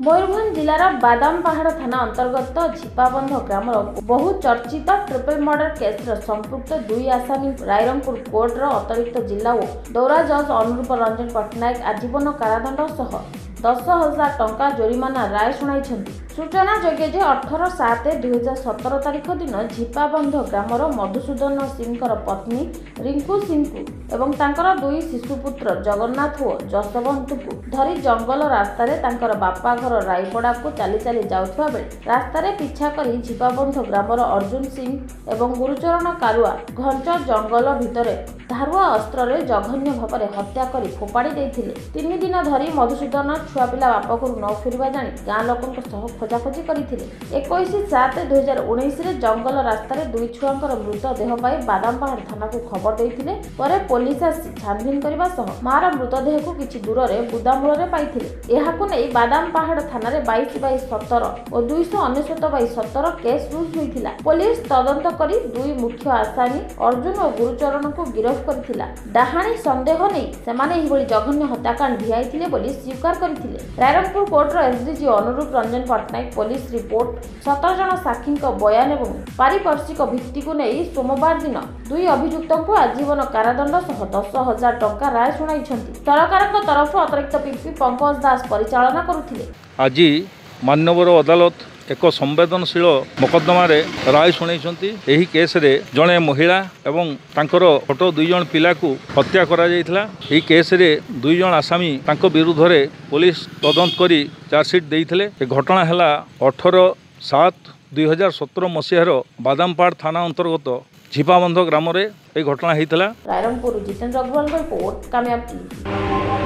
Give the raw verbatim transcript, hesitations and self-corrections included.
मयूरभंज जिलार बादाम पहाड़ थाना अंतर्गत झिपाबंध ग्रामर बहु चर्चित ट्रिपल मर्डर केस संपुक्त दुई आसामी रायरंगपुर कोर्टर अतिरिक्त जिला और दौरा जज अनुरूप रंजन पट्टनायक आजीवन कारादंड सह दस हजार टंका जोरिमाना राय शुणाई। सूचना जोग्य जे अठर सात दुई हजार सतर तारिख दिन झिपाबंध ग्रामर मधुसूदन सिंह पत्नी रिंकू सिंह एवं तांकर दुई शिशुपुत्र जगन्नाथ और जसवंत को धरी जंगल रास्तार तांकर बापा घर रायपड़ा को चली चली जाउथबा बेले रास्तार पिछा करी झिपाबंध ग्रामर अर्जुन सिंह एवं गुरुचरण कारुआ घंच जंगल भितर धारुआ अस्त्र जघन्य भाव हत्या कर फोपाड़ी देथिले। तीन दिन धरी मधुसूदन छुआ पिला बापा घर न फेरिबा जानी गाँ लोकों सह खोजाखोजी करथिले। इक्कीस सात दुई हजार उन्नीस जंगल रास्तार दुई छुआंकर मृतदेह पाई बादाम पहाड़ थाना को खबर देथिले। परे पुलिस आसी छानबीन करबा सह मार मृतदेह को किछि दूर रे बुदामूल रे पाइथिले। एहाकु नै बादाम पहाड़ थाना रे बाईस बाई सतर और दुई सौ अनेशत बाई सतर केस रुज होइथिला। पुलिस तदंत करी दुई मुख्य आसामी अर्जुन और गुरुचरण को गिरफ्त करथिला। डाहाणी संदेह नै सेमाने एहिबोली जघन्य हत्याकांड भियाइथिले बोली स्वीकार करथिले। रायरंगपुर कोर्टर एसडीजी अनुरूप रंजन पट्टनायक पुलिस रिपोर्ट सतर जन साक्षी बयान और पारिपार्श्विक भित्ति को नहीं सोमवार दिन दुई अभियुक्त को आजीवन कारादंड सह दस हजार टंका राय शुणाई। सरकार तरफ अतिरिक्त पीपी पंकज दास परिचालना करुथिले। आज माननीय अदालत एक संवेदनशील मोकद्दमा राय शुणाई। यही केस रे जड़े महिला एवं तांकर छोट दुई जन पिला को हत्या करा जायथिला। यही केस रे दुई जन आसामी तांको विरुद्ध रे पुलिस तदंत करी चार्जसीट देइथिले। ए घटना हला अठर सात दुई हजार सतर मसीहार बादामपाड़ थाना अंतर्गत झिपाबंध ग्राम रे ए घटना होइथिला। रायरंगपुर जितेंद्र अग्रवाल रिपोर्ट कामयाब।